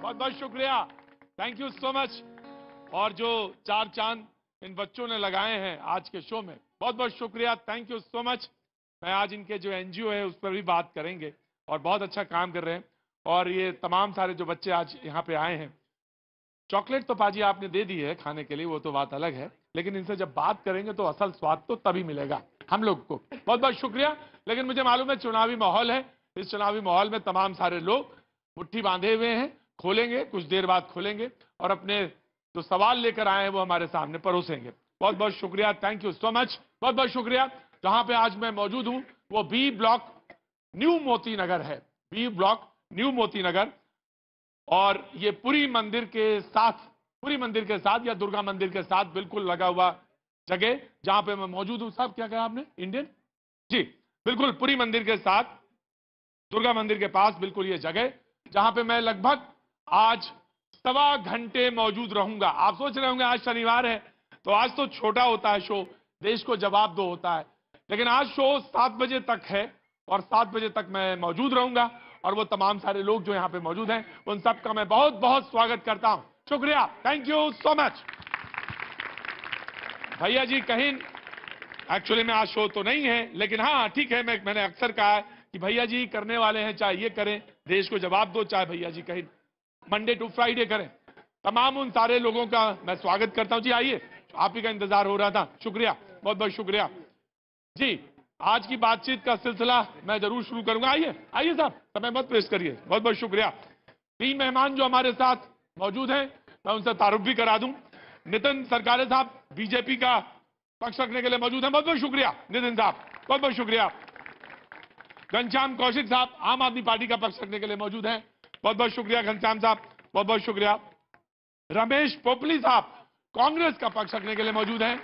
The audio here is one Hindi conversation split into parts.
बहुत बहुत शुक्रिया, थैंक यू सो मच। और जो 4 चांद इन बच्चों ने लगाए हैं आज के शो में, बहुत बहुत शुक्रिया, थैंक यू सो मच। मैं आज इनके जो एनजीओ है उस पर भी बात करेंगे और बहुत अच्छा काम कर रहे हैं। और ये तमाम सारे जो बच्चे आज यहाँ पे आए हैं, चॉकलेट तो पाजी आपने दे दी है खाने के लिए, वो तो बात अलग है, लेकिन इनसे जब बात करेंगे तो असल स्वाद तो तभी मिलेगा हम लोग को। बहुत बहुत शुक्रिया। लेकिन मुझे मालूम है चुनावी माहौल है, इस चुनावी माहौल में तमाम सारे लोग मुट्ठी बांधे हुए हैं, खोलेंगे कुछ देर बाद खोलेंगे और अपने जो सवाल लेकर आए हैं वो हमारे सामने परोसेंगे। बहुत बहुत शुक्रिया, थैंक यू सो मच, बहुत बहुत शुक्रिया। जहां पे आज मैं मौजूद हूं वो B block new Moti Nagar है, B block new Moti Nagar. और ये पुरी मंदिर के साथ या दुर्गा मंदिर के साथ बिल्कुल लगा हुआ जगह जहां पे मैं मौजूद हूं। साहब क्या कहा आपने? इंडियन? जी बिल्कुल, पुरी मंदिर के साथ दुर्गा मंदिर के पास बिल्कुल ये जगह जहां पे मैं लगभग आज 1.25 घंटे मौजूद रहूंगा। आप सोच रहे होंगे आज शनिवार है तो आज तो छोटा होता है शो, देश को जवाब दो होता है, लेकिन आज शो 7 बजे तक है और 7 बजे तक मैं मौजूद रहूंगा। और वो तमाम सारे लोग जो यहां पे मौजूद हैं उन सब का मैं बहुत बहुत स्वागत करता हूं। शुक्रिया, थैंक यू सो मच। भैया जी कहीं एक्चुअली में आज शो तो नहीं है, लेकिन हाँ ठीक है, मैंने अक्सर कहा है कि भैया जी करने वाले हैं, चाहे ये करें देश को जवाब दो, चाहे भैया जी कहीं मंडे टू फ्राइडे करें। तमाम उन सारे लोगों का मैं स्वागत करता हूं। जी आइए, आप ही का इंतजार हो रहा था, शुक्रिया, बहुत बहुत शुक्रिया जी। आज की बातचीत का सिलसिला मैं जरूर शुरू करूंगा। आइए आइए साहब, समय मत वेस्ट करिए, बहुत बहुत शुक्रिया। 3 मेहमान जो हमारे साथ मौजूद हैं मैं उनसे तारुफ भी करा दूं। नितिन सरकारे साहब बीजेपी का पक्ष रखने के लिए मौजूद हैं, बहुत बहुत शुक्रिया नितिन साहब, बहुत बहुत शुक्रिया। घनश्याम कौशिक साहब आम आदमी पार्टी का पक्ष रखने के लिए मौजूद हैं, बहुत बहुत शुक्रिया घनश्याम साहब, बहुत बहुत शुक्रिया। रमेश पोपली साहब कांग्रेस का पक्ष रखने के लिए मौजूद हैं,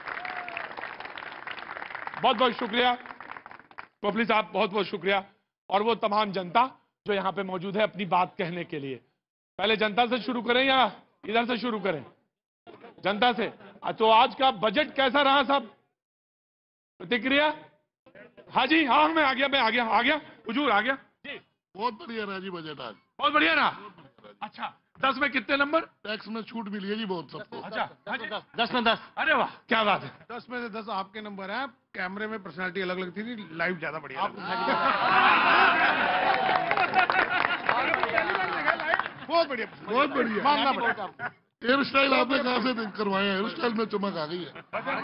बहुत बहुत शुक्रिया पोपली साहब, बहुत बहुत शुक्रिया। और वो तमाम जनता जो यहां पे मौजूद है अपनी बात कहने के लिए। पहले जनता से शुरू करें या इधर से शुरू करें? जनता से। तो आज का बजट कैसा रहा साहब, प्रतिक्रिया? हाँ जी, हाँ मैं आ गया हुजूर आ गया जी। बहुत बढ़िया रहा जी बजट आज, बहुत बढ़िया रहा। अच्छा 10 में कितने नंबर? टैक्स में छूट मिली है जी बहुत सबको। अच्छा 10 में 10। अरे वाह क्या बात है। 10 में से 10 आपके नंबर हैं। कैमरे में पर्सनालिटी अलग अलग थी, लाइव ज्यादा बढ़िया बहुत बढ़िया, बहुत बढ़िया। मानना पड़ेगा। हेयर स्टाइल आपने कहाँ से करवाया है? हेयर स्टाइल में चमक आ गई है।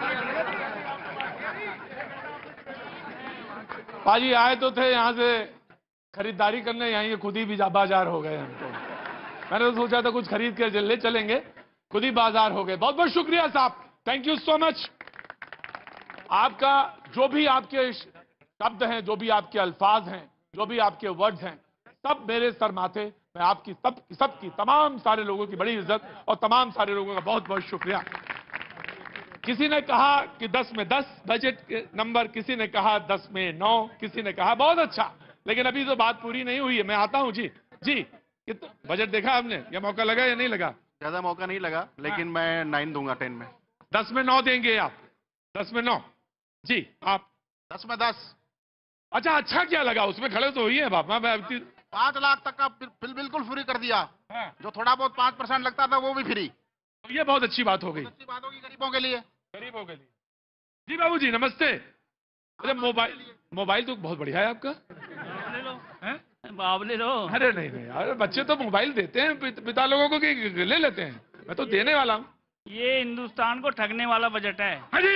पाजी आए तो थे यहाँ से खरीदारी करने, यहाँ ये खुद ही बाजार हो गए हमको। मैंने तो सोचा था कुछ खरीद के ले चलेंगे, खुद ही बाजार हो गए। बहुत बहुत शुक्रिया साहब, थैंक यू सो मच। आपका जो भी आपके शब्द हैं, जो भी आपके अल्फाज हैं, जो भी आपके वर्ड्स हैं, सब मेरे सर माथे। मैं आपकी सबकी तमाम सारे लोगों की बड़ी इज्जत और तमाम सारे लोगों का बहुत बहुत शुक्रिया। किसी ने कहा कि 10 में 10 बजट के नंबर, किसी ने कहा 10 में 9, किसी ने कहा बहुत अच्छा, लेकिन अभी तो बात पूरी नहीं हुई है। मैं आता हूं जी। कितना बजट देखा आपने, या मौका लगा या नहीं लगा? ज्यादा मौका नहीं लगा, लेकिन मैं 9 दूंगा 10 में। 10 में 9 देंगे आप? 10 में 9 जी। आप 10 में 10। अच्छा क्या लगा उसमें? खड़े तो हुई है बापा। 5 लाख तक का बिल बिल्कुल फ्री कर दिया। जो थोड़ा बहुत 5% लगता था वो भी फ्री। ये बहुत अच्छी बात हो गई, अच्छी बात होगी गरीबों के लिए। गरीबों के लिए। जी बाबू जी नमस्ते। अरे मोबाइल तो बहुत बढ़िया है आपका, ले लो हैं? बाब ले लो। अरे नहीं यार, बच्चे तो मोबाइल देते हैं पिता लोगों को कि ले लेते हैं, मैं तो देने वाला हूँ। ये हिंदुस्तान को ठगने वाला बजट है। अरे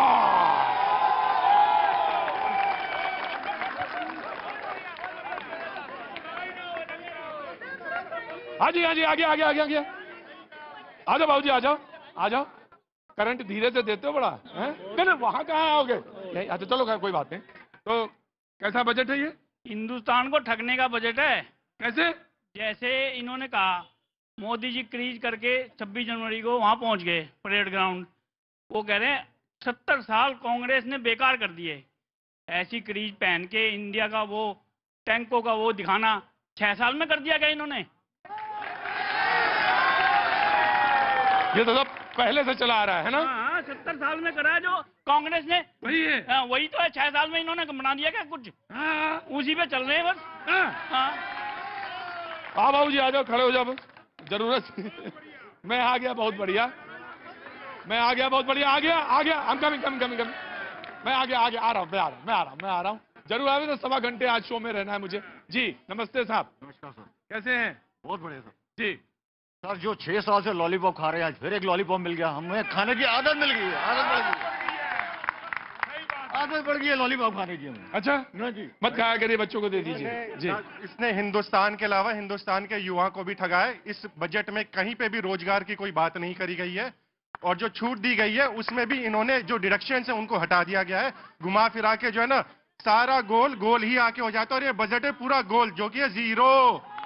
हाँ जी आ गया। आ जाओ बाबू जी, आ जाओ। करंट धीरे से देते हो बड़ा है? नहीं वहां कहाँ आओगे? अच्छा चलो कोई बात नहीं। तो कैसा बजट है ये? हिंदुस्तान को ठगने का बजट है। कैसे? जैसे इन्होंने कहा मोदी जी क्रीज करके 26 जनवरी को वहां पहुंच गए परेड ग्राउंड। वो कह रहे हैं 70 साल कांग्रेस ने बेकार कर दिए। ऐसी क्रीज पहन के इंडिया का वो टैंकों का वो दिखाना 6 साल में कर दिया गया इन्होंने। ये तो सब पहले से चला आ रहा है ना? हाँ 70 साल में करा है जो कांग्रेस ने, वही है। वही तो है। 6 साल में इन्होंने बना दिया क्या कुछ? हाँ। उसी पे चल रहे हैं बस। हाँ। हाँ बाबू जी आ जाओ, खड़े हो जाओ, जरूरत मैं आ गया, बहुत बढ़िया, मैं आ गया, बहुत बढ़िया, आ गया, आ गया, हम कमिंग कमिंग कमिंग कमिंग, मैं आ गया, आ गया, आ रहा हूँ, मैं आ रहा हूँ, जरूर आवे, तो सवा घंटे आज शो में रहना है मुझे। जी नमस्ते साहब, नमस्कार सर। कैसे हैं? बहुत बढ़िया सर। जी सर जो 6 साल से लॉलीपॉप खा रहे हैं, आज फिर एक लॉलीपॉप मिल गया, हमें खाने की आदत मिल गई है, आदत बढ़ गई है लॉलीपॉप खाने की हमें। अच्छा, ना जी, मत खाया करिए, बच्चों को दे दीजिए। जी इसने हिंदुस्तान के अलावा हिंदुस्तान के युवाओं को भी ठगा है। इस बजट में कहीं पे भी रोजगार की कोई बात नहीं करी गई है, और जो छूट दी गई है उसमें भी इन्होंने जो डिडक्शन है उनको हटा दिया गया है। घुमा फिरा के जो है ना, सारा गोल गोल ही आके हो जाता है, और ये बजट है पूरा गोल, जो कि है जीरो।